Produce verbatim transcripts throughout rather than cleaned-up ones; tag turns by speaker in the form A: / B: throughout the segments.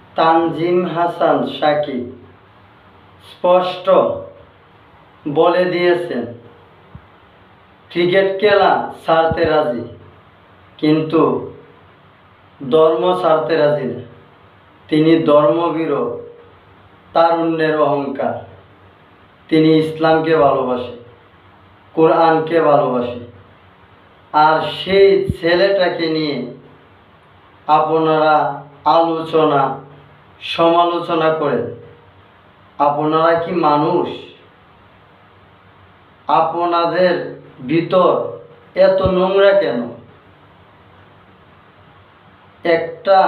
A: তানজিম হাসান সাকিব স্পষ্ট বলে দিয়েছেন ক্রিকেট খেলা ছাড়তে রাজি, কিন্তু ধর্ম ছাড়তে রাজি না। তিনি ধর্মবিরোধ, তারুণ্যের অহংকার। তিনি ইসলামকে ভালোবাসে, কোরআনকে ভালোবাসে। আর সেই ছেলেটাকে নিয়ে আপনারা আলোচনা সমালোচনা করেন। আপনারা কি মানুষ? আপনাদের ভিতর এত নোংরা কেন? একটা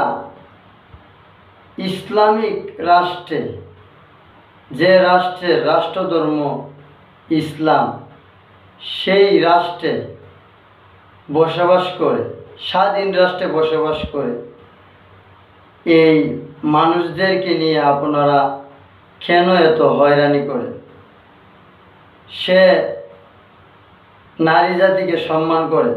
A: ইসলামিক রাষ্ট্রে, যে রাষ্ট্রের রাষ্ট্রধর্ম ইসলাম, সেই রাষ্ট্রে বসবাস করে, স্বাধীন রাষ্ট্রে বসবাস করে এই মানুষদেরকে নিয়ে আপনারা কেন এত হয়রানি করেন? সে নারী জাতিকে সম্মান করে,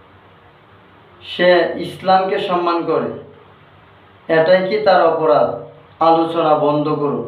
A: সে ইসলামকে সম্মান করে, এটাই কি তার অপরাধ? আলোচনা বন্ধ করুন।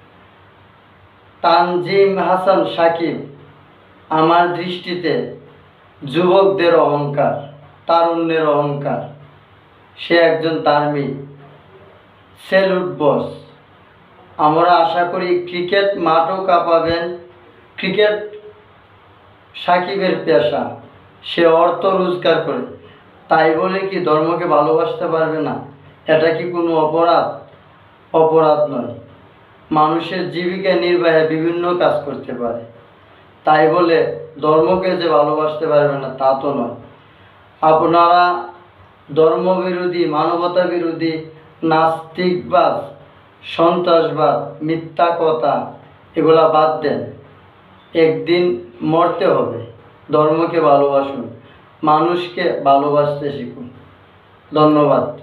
A: তানজিম হাসান সাকিব আমার দৃষ্টিতে যুবকদের অহংকার, তারুণ্যের অহংকার। সে একজন ধার্মিক। Salute boss. আমরা আশা করি ক্রিকেট মাঠও কাঁপাবেন। ক্রিকেট সাকিবের পেশা, সে অর্থ রোজগার করে, তাই বলে কি ধর্মকে ভালোবাসতে পারবে না? এটা কি কোনো অপরাধ? অপরাধ নয়। মানুষের জীবিকা নির্বাহে বিভিন্ন কাজ করতে পারে, তাই বলে ধর্মকে যে ভালোবাসতে পারবে না তা তো নয়। আপনারা ধর্মবিরোধী, মানবতা বিরোধী, নাস্তিকবাদ, সন্ত্রাসবাদ, মিথ্যা কথা এগুলা বাদ দেন। একদিন মরতে হবে। ধর্মকে ভালোবাসুন, মানুষকে ভালোবাসতে শিখুন। ধন্যবাদ।